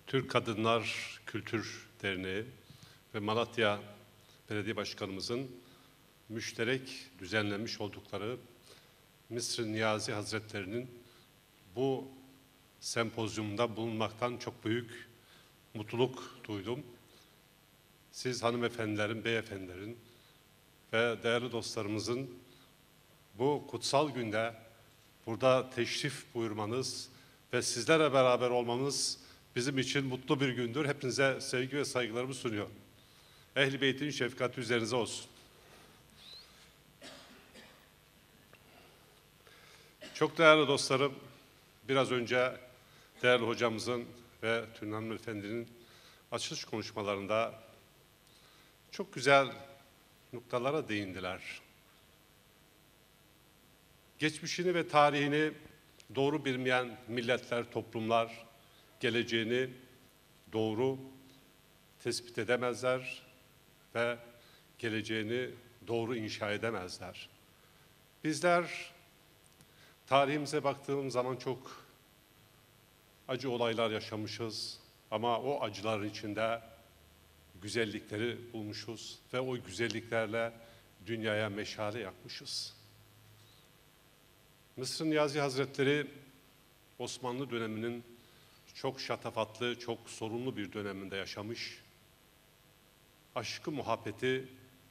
Türk Kadınlar Kültür Derneği ve Malatya Belediye Başkanımızın müşterek düzenlemiş oldukları Mısır Niyazi Hazretleri'nin bu sempozyumda bulunmaktan çok büyük mutluluk duydum. Siz hanımefendilerin, beyefendilerin ve değerli dostlarımızın bu kutsal günde burada teşrif buyurmanız ve sizlerle beraber olmamız bizim için mutlu bir gündür. Hepinize sevgi ve saygılarımı sunuyorum. Ehl-i Beyt'in şefkati üzerinize olsun. Çok değerli dostlarım, biraz önce değerli hocamızın ve Tülin Hanımefendi'nin açılış konuşmalarında çok güzel noktalara değindiler. Geçmişini ve tarihini doğru bilmeyen milletler, toplumlar geleceğini doğru tespit edemezler ve geleceğini doğru inşa edemezler. Bizler tarihimize baktığım zaman çok acı olaylar yaşamışız ama o acıların içinde güzellikleri bulmuşuz ve o güzelliklerle dünyaya meşale yakmışız. Mısır Niyazi Hazretleri Osmanlı döneminin çok şatafatlı, çok sorunlu bir döneminde yaşamış. Aşkı, muhabbeti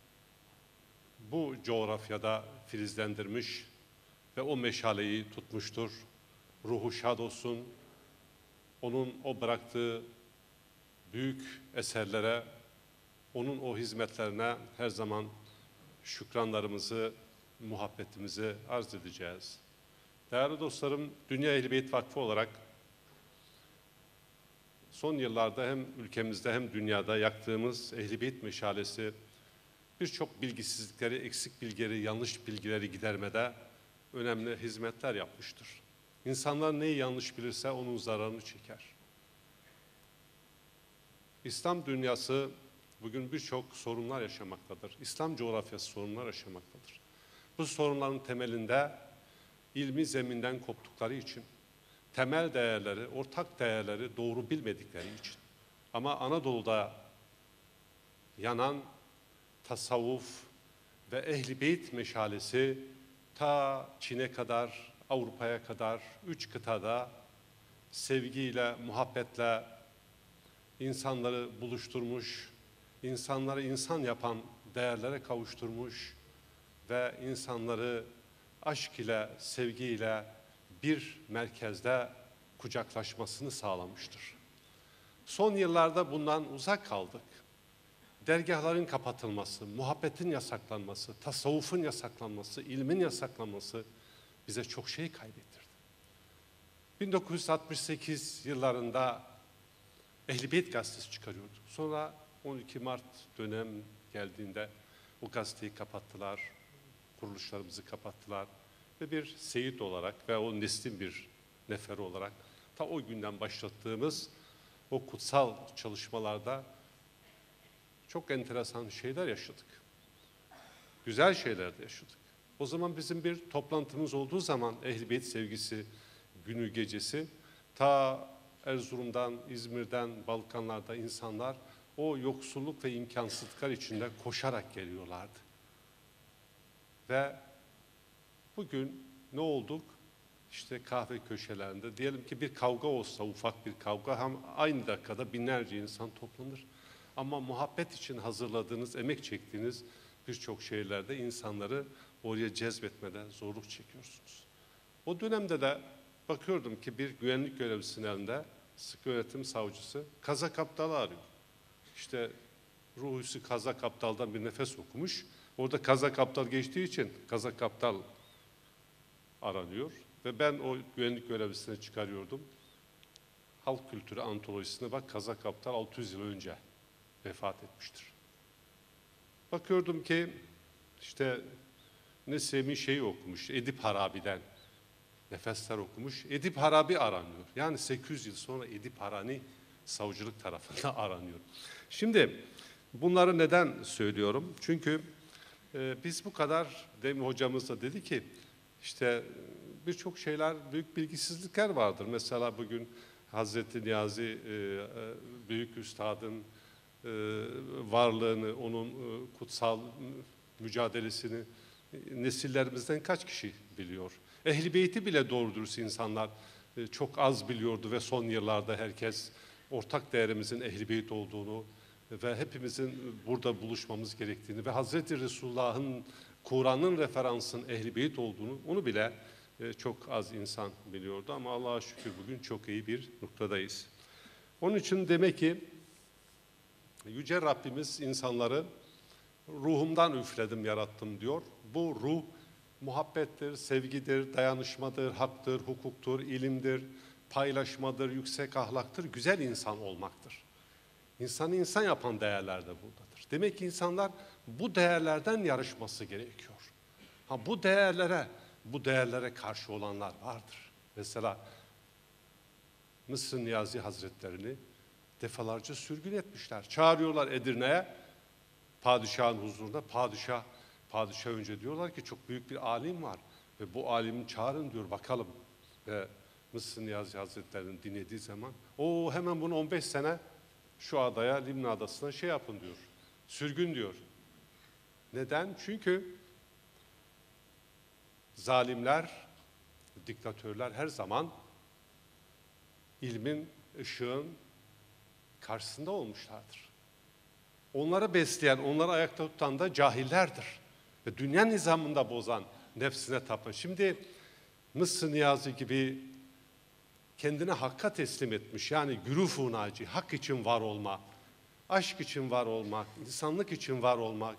bu coğrafyada filizlendirmiş ve o meşaleyi tutmuştur. Ruhu şad olsun. Onun o bıraktığı büyük eserlere, onun o hizmetlerine her zaman şükranlarımızı, muhabbetimizi arz edeceğiz. Değerli dostlarım, Dünya Ehl-i Beyt Vakfı olarak son yıllarda hem ülkemizde hem dünyada yaktığımız Ehl-i Beyt meşalesi birçok bilgisizlikleri, eksik bilgileri, yanlış bilgileri gidermede önemli hizmetler yapmıştır. İnsanlar neyi yanlış bilirse onun zararını çeker. İslam dünyası bugün birçok sorunlar yaşamaktadır. İslam coğrafyası sorunlar yaşamaktadır. Bu sorunların temelinde ilmi zeminden koptukları için, temel değerleri, ortak değerleri doğru bilmedikleri için. Ama Anadolu'da yanan tasavvuf ve Ehl-i Beyt meşalesi ta Çin'e kadar, Avrupa'ya kadar, 3 kıtada sevgiyle, muhabbetle insanları buluşturmuş, insanları insan yapan değerlere kavuşturmuş ve insanları aşk ile, sevgiyle bir merkezde kucaklaşmasını sağlamıştır. Son yıllarda bundan uzak kaldık. Dergahların kapatılması, muhabbetin yasaklanması, tasavvufun yasaklanması, ilmin yasaklanması bize çok şey kaybettirdi. 1968 yıllarında Ehl-i Beyt gazetesi çıkarıyorduk. Sonra 12 Mart dönem geldiğinde o gazeteyi kapattılar, kuruluşlarımızı kapattılar ve bir seyit olarak ve o neslin bir neferi olarak ta o günden başlattığımız o kutsal çalışmalarda çok enteresan şeyler yaşadık. Güzel şeyler de yaşadık. O zaman bizim bir toplantımız olduğu zaman Ehl-i Beyt sevgisi günü gecesi ta Erzurum'dan, İzmir'den, Balkanlar'da insanlar o yoksulluk ve imkansızlıklar içinde koşarak geliyorlardı. Ve bugün ne olduk? İşte kahve köşelerinde diyelim ki bir kavga olsa, ufak bir kavga, hem aynı dakikada binlerce insan toplanır. Ama muhabbet için hazırladığınız, emek çektiğiniz birçok şehirlerde insanları oraya cezbetmeden zorluk çekiyorsunuz. O dönemde de bakıyordum ki bir güvenlik görevlisinin elinde sıkı yönetim savcısı Kazak Aptal'ı arıyor. İşte Ruhusi Kazak Aptal'dan bir nefes okumuş. Orada Kazak Aptal geçtiği için Kazak Aptal aranıyor. Ve ben o güvenlik görevlisini çıkarıyordum. Halk kültürü antolojisine bak, Kazak Aptal 600 yıl önce vefat etmiştir. Bakıyordum ki işte Nesemi şeyi okumuş, Edip Harabi'den nefesler okumuş. Edip Harabi aranıyor. Yani 800 yıl sonra Edip Harabi savcılık tarafından aranıyor. Şimdi bunları neden söylüyorum? Çünkü biz bu kadar, demin hocamız da dedi ki işte birçok şeyler, büyük bilgisizlikler vardır. Mesela bugün Hazreti Niyazi büyük üstadın varlığını, onun kutsal mücadelesini nesillerimizden kaç kişi biliyor? Ehl-i Beyt'i bile doğru dürüst insanlar çok az biliyordu ve son yıllarda herkes ortak değerimizin Ehl-i Beyt olduğunu ve hepimizin burada buluşmamız gerektiğini ve Hazreti Resulullah'ın, Kur'an'ın referansın Ehl-i Beyt olduğunu onu bile çok az insan biliyordu ama Allah'a şükür bugün çok iyi bir noktadayız. Onun için demek ki Yüce Rabbimiz insanları ruhumdan üfledim, yarattım diyor. Bu ruh muhabbettir, sevgidir, dayanışmadır, haktır, hukuktur, ilimdir, paylaşmadır, yüksek ahlaktır, güzel insan olmaktır. İnsanı insan yapan değerler de buradadır. Demek ki insanlar bu değerlerden yarışması gerekiyor. Bu değerlere karşı olanlar vardır. Mesela Mısır Niyazi Hazretlerini defalarca sürgün etmişler. Çağırıyorlar Edirne'ye, padişahın huzurunda. Padişah önce diyorlar ki çok büyük bir alim var ve bu alimi çağırın diyor bakalım. Ve Mısır Niyazi Hazretleri'ni dinlediği zaman hemen bunu 15 sene şu adaya, Limna Adası'na şey yapın diyor. Sürgün diyor. Neden? Çünkü zalimler, diktatörler her zaman ilmin, ışığın karşısında olmuşlardır. Onları besleyen, onları ayakta tutan da cahillerdir. Ve dünya nizamında bozan, nefsine tapan. Şimdi Mısır Niyazi gibi kendine hakka teslim etmiş, yani gürûf-u naci, hak için var olmak, aşk için var olmak, insanlık için var olmak,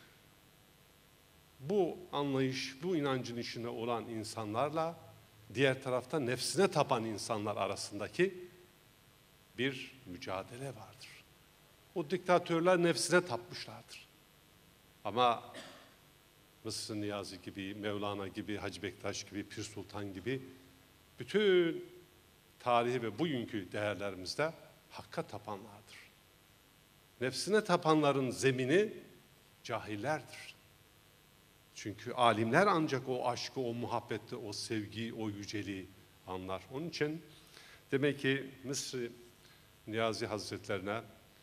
bu anlayış, bu inancın içinde olan insanlarla diğer tarafta nefsine tapan insanlar arasındaki bir mücadele vardır. O diktatörler nefsine tapmışlardır. Ama Mısır Niyazi gibi, Mevlana gibi, Hacı Bektaş gibi, Pir Sultan gibi bütün tarihi ve bugünkü değerlerimizde hakka tapanlardır. Nefsine tapanların zemini cahillerdir. Çünkü alimler ancak o aşkı, o muhabbeti, o sevgiyi, o yüceliği anlar. Onun için demek ki Mısır Niyazi Hazretlerine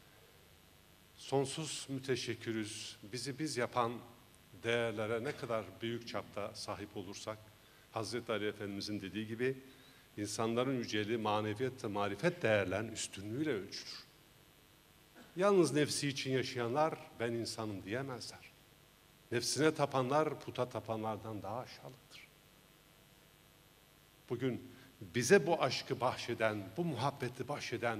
sonsuz müteşekkiriz. Bizi biz yapan değerlere ne kadar büyük çapta sahip olursak, Hazreti Ali Efendimizin dediği gibi insanların yüceliği maneviyat ve marifet değerlerinin üstünlüğüyle ölçülür. Yalnız nefsi için yaşayanlar ben insanım diyemezler. Nefsine tapanlar puta tapanlardan daha aşağılıktır. Bugün bize bu aşkı bahşeden, bu muhabbeti bahşeden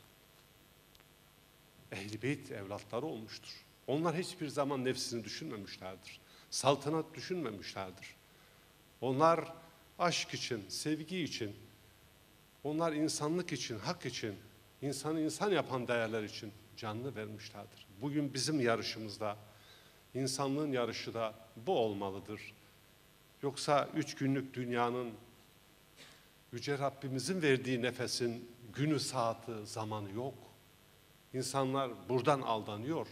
Ehl-i Beyt evlatları olmuştur. Onlar hiçbir zaman nefsini düşünmemişlerdir. Saltanat düşünmemişlerdir. Onlar aşk için, sevgi için, onlar insanlık için, hak için, insanı insan yapan değerler için canını vermişlerdir. Bugün bizim yarışımızda, insanlığın yarışı da bu olmalıdır. Yoksa 3 günlük dünyanın, Yüce Rabbimizin verdiği nefesin günü, saati, zamanı yok. İnsanlar buradan aldanıyor.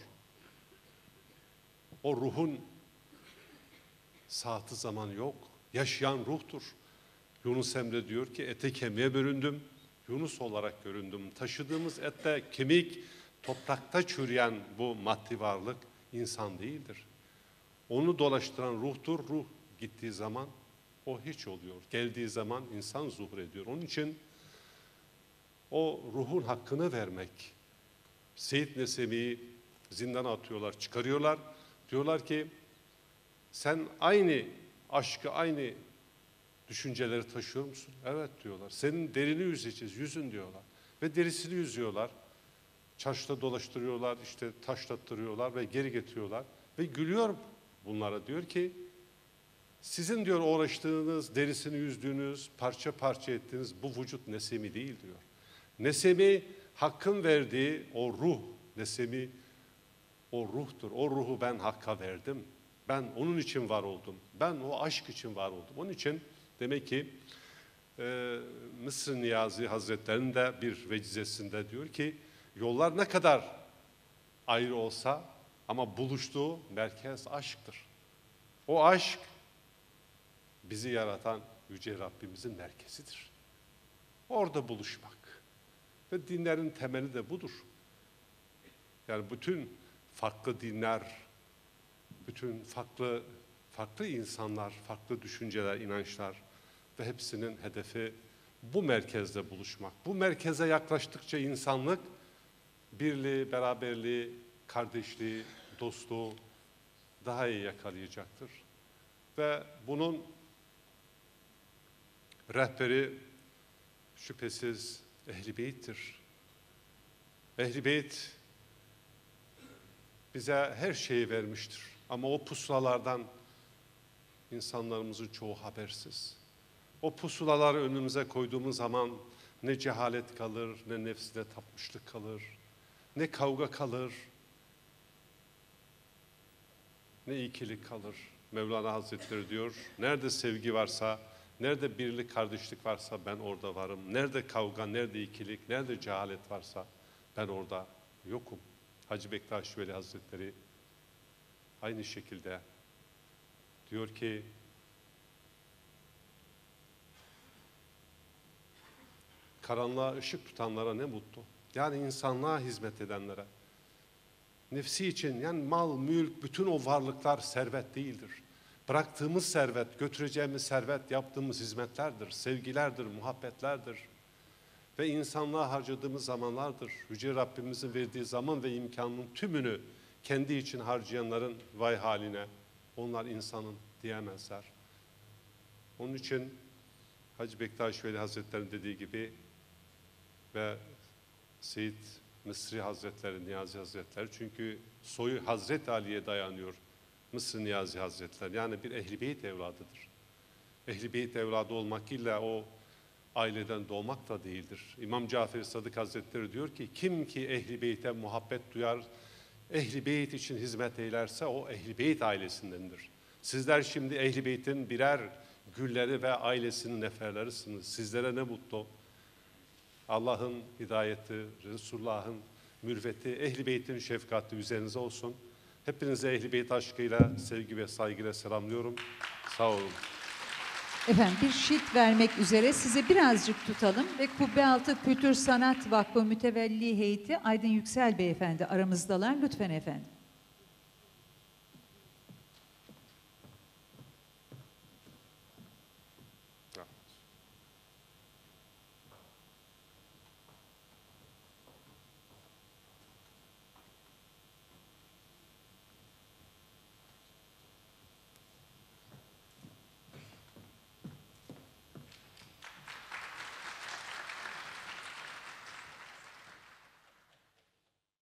O ruhun saati, zamanı yok. Yaşayan ruhtur. Yunus Emre diyor ki ete kemiğe büründüm, Yunus olarak göründüm. Taşıdığımız ette kemik, toprakta çürüyen bu maddi varlık insan değildir. Onu dolaştıran ruhtur. Ruh gittiği zaman o hiç oluyor. Geldiği zaman insan zuhur ediyor. Onun için o ruhun hakkını vermek. Seyyid Nesebi'yi zindana atıyorlar, çıkarıyorlar. Diyorlar ki sen aynı aşkı, aynı düşünceleri taşıyor musun? Evet diyorlar. Senin derini yüzeceğiz, yüzün diyorlar. Ve derisini yüzüyorlar. Çarşıda dolaştırıyorlar, işte taşlattırıyorlar ve geri getiriyorlar. Ve gülüyor bunlara, diyor ki sizin diyor uğraştığınız, derisini yüzdüğünüz, parça parça ettiğiniz bu vücut Nesemi değil diyor. Nesemi Hakk'ın verdiği o ruh, Nesemi o ruhtur. O ruhu ben Hakk'a verdim. Ben onun için var oldum. Ben o aşk için var oldum. Onun için demek ki Mısır Niyazi Hazretleri'nin de bir vecizesinde diyor ki yollar ne kadar ayrı olsa ama buluştuğu merkez aşktır. O aşk bizi yaratan Yüce Rabbimizin merkezidir. Orada buluşmak. Ve dinlerin temeli de budur. Yani bütün farklı dinler, bütün farklı insanlar, farklı düşünceler, inançlar ve hepsinin hedefi bu merkezde buluşmak. Bu merkeze yaklaştıkça insanlık birliği, beraberliği, kardeşliği, dostluğu daha iyi yakalayacaktır. Ve bunun rehberi şüphesiz Ehl-i Beyt'tir. Ehl-i Beyt bize her şeyi vermiştir. Ama o pusulalardan insanlarımızın çoğu habersiz. O pusulaları önümüze koyduğumuz zaman ne cehalet kalır, ne nefsine tapmışlık kalır, ne kavga kalır, ne ikilik kalır. Mevlana Hazretleri diyor, nerede sevgi varsa, nerede birlik, kardeşlik varsa ben orada varım. Nerede kavga, nerede ikilik, nerede cehalet varsa ben orada yokum. Hacı Bektaş Veli Hazretleri aynı şekilde diyor ki, karanlığa ışık tutanlara ne mutlu. Yani insanlığa hizmet edenlere. Nefsi için yani mal, mülk, bütün o varlıklar servet değildir. Bıraktığımız servet, götüreceğimiz servet yaptığımız hizmetlerdir, sevgilerdir, muhabbetlerdir. Ve insanlığa harcadığımız zamanlardır. Yüce Rabbimizin verdiği zaman ve imkanının tümünü kendi için harcayanların vay haline, onlar insanın diyemezler. Onun için Hacı Bektaş Veli Hazretleri'nin dediği gibi ve Seyyid Mısri Hazretleri, Niyazi Hazretleri, çünkü soyu Hazreti Ali'ye dayanıyor Mısri Niyazi Hazretleri. Yani bir Ehl-i Beyt evladıdır. Ehl-i Beyt evladı olmak illa o aileden doğmak da değildir. İmam Cafer Sadık Hazretleri diyor ki, kim ki Ehl-i Beyt'e muhabbet duyar, Ehl-i Beyt için hizmet eylerse o Ehl-i Beyt ailesindendir. Sizler şimdi Ehl-i Beyt'in birer gülleri ve ailesinin neferlerisiniz. Sizlere ne mutlu. Allah'ın hidayeti, Resulullah'ın mürveti, Ehl-i Beyt'in şefkati üzerinize olsun. Hepinize Ehl-i Beyt aşkıyla, sevgi ve saygıyla selamlıyorum. Sağ olun. Efendim bir şiit vermek üzere sizi birazcık tutalım ve Kubbealtı Kültür Sanat Vakfı Mütevelli Heyeti Aydın Yüksel Beyefendi aramızdalar. Lütfen efendim.